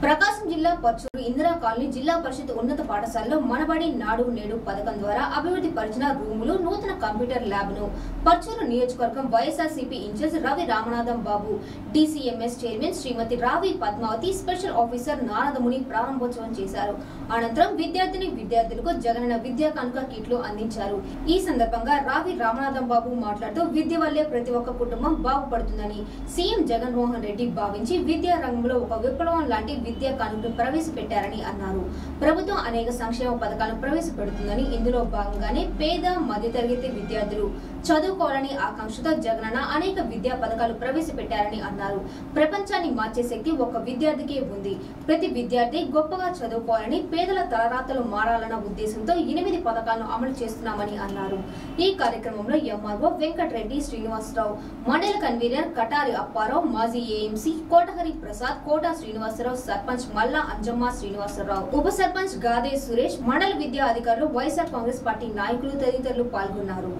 ప్రకాశం జిల్లా పర్చూరు ఇందిరా కాలనీ జిల్లా పరిషత్ ఉన్నత పాఠశాలలో మనబడి నాడు నేడు పథకం ద్వారా అభివృద్ధి పరిచిన రూములు నూతన కంప్యూటర్ ల్యాబ్ ను పర్చూరు నియోజకవర్గం YSRCP in charge Ravi Ramanatham Babu, DCMS chairman Shrimati Ravi Padmavathi, special officer Naradamuni ప్రారంభోత్సవం చేశారు. అనంతరం విద్యార్థులకు జగనన్న విద్యా కానుక కిట్లు అందించారు. ఈ సందర్భంగా రావి రామనాథం బాబు మాట్లాడుతూ విద్య వల్లే ప్రతి ఒక్క కుటుంబం బాగుపడుతుందని సీఎం జగన్మోహన్ రెడ్డి భావించి విద్యా రంగంలో ఒక విప్లవం లాంటి విద్యా కానుకను ప్రవేశపెట్టారని అన్నారు. ప్రభుత్వం అనేక సంక్షేమ పథకాలను ప్రవేశపెడుతుందని, ఇందులో భాగంగానే పేద మధ్యతరగతి విద్యార్థులు చదువుకోవాలని ఆకాంక్షతో జగనన్న అనేక విద్యా పథకాలు ప్రవేశపెట్టారని అన్నారు. ప్రపంచాన్ని మార్చే శక్తి ఒక విద్యార్థికే ఉంది. ప్రతి విద్యార్థి గొప్పగా చదువుకోవాలని, పేదల తలరాతలు మారాలన్న ఉద్దేశంతో 8 పథకాలను అమలు చేస్తున్నామని అన్నారు. ఈ కార్యక్రమంలో ఎంఆర్ఓ వెంకటరెడ్డి శ్రీనివాసరావు, మండల కన్వీనర్ కటారి అప్పారావు, మాజీ ఏఎంసీ కోటహరి ప్రసాద్, కోట శ్రీనివాసరావు, సర్పంచ్ మల్లా అంజమ్మ శ్రీనివాసరావు, ఉప సర్పంచ్ గాదే సురేష్, మండల విద్యా అధికారులు, వైఎస్ఆర్ కాంగ్రెస్ పార్టీ నాయకులు తదితరులు పాల్గొన్నారు.